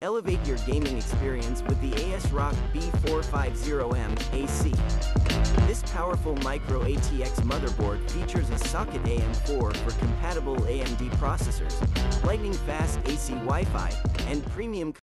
Elevate your gaming experience with the ASRock B450M AC. This powerful Micro-ATX motherboard features a socket AM4 for compatible AMD processors, lightning-fast AC Wi-Fi, and premium